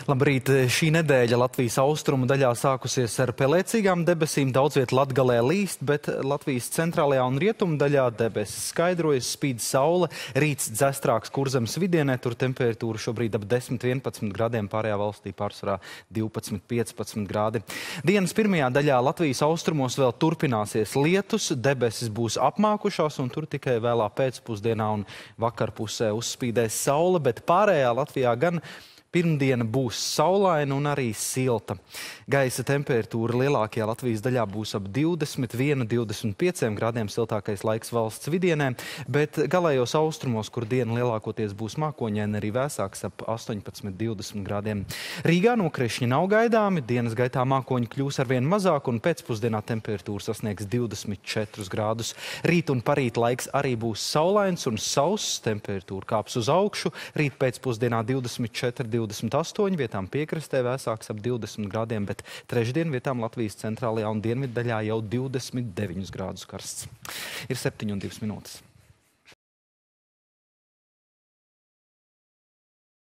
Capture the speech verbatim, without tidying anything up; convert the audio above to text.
Labrīt! Šī nedēļa Latvijas austrumu daļā sākusies ar pelēcīgām debesīm, daudz viet Latgalē līst, bet Latvijas centrālajā un rietumu daļā debesis skaidrojas, spīd saule, rīts dzestrāks Kurzemes vidienē, tur temperatūra šobrīd ap desmit vienpadsmit grādiem, pārējā valstī pārsvarā divpadsmit piecpadsmit grādi. Dienas pirmajā daļā Latvijas austrumos vēl turpināsies lietus, debesis būs apmākušās un tur tikai vēlā pēcpusdienā un vakarpusē uzspīdēs saule, bet pārējā Latvijā gan pirmdiena būs saulaina un arī silta. Gaisa temperatūra lielākajā Latvijas daļā būs ap divdesmit viens līdz divdesmit pieciem grādiem, siltākais laiks valsts vidienē, bet galējos austrumos, kur diena lielākoties būs mākoņaina, arī vēsāks ap astoņpadsmit līdz divdesmit grādiem. Rīgā nokrišņi nav gaidāmi, dienas gaitā mākoņi kļūs arvien mazāk un pēcpusdienā temperatūra sasniegs divdesmit četrus grādus. Rīt un parīt laiks arī būs saulains un sauss, temperatūra kāps uz augšu, rīt pēcpusdienā divdesmit četri līdz divdesmit astoņi, vietām piekrastē vēsāks ap divdesmit grādiem, bet trešdien vietām Latvijas centrālajā un dienvidu daļā jau divdesmit deviņus grādus karsts. Ir septiņi un divas minūtes.